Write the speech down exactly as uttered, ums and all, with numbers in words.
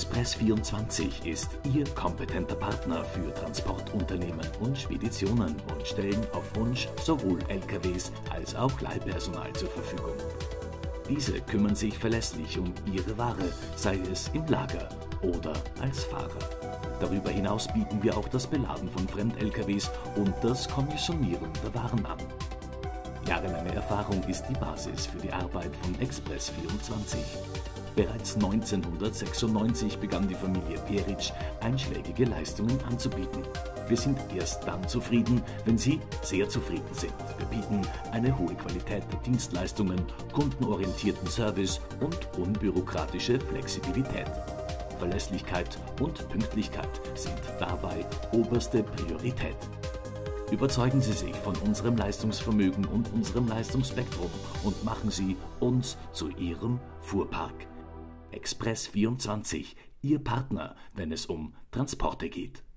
Express vierundzwanzig ist Ihr kompetenter Partner für Transportunternehmen und Speditionen und stellen auf Wunsch sowohl L K Ws als auch Leihpersonal zur Verfügung. Diese kümmern sich verlässlich um Ihre Ware, sei es im Lager oder als Fahrer. Darüber hinaus bieten wir auch das Beladen von Fremd-L K Ws und das Kommissionieren der Waren an. Jahrelange Erfahrung ist die Basis für die Arbeit von Express vierundzwanzig. Bereits neunzehnhundertsechsundneunzig begann die Familie Peritsch, einschlägige Leistungen anzubieten. Wir sind erst dann zufrieden, wenn Sie sehr zufrieden sind. Wir bieten eine hohe Qualität der Dienstleistungen, kundenorientierten Service und unbürokratische Flexibilität. Verlässlichkeit und Pünktlichkeit sind dabei oberste Priorität. Überzeugen Sie sich von unserem Leistungsvermögen und unserem Leistungsspektrum und machen Sie uns zu Ihrem Fuhrpark. Express vierundzwanzig, Ihr Partner, wenn es um Transporte geht.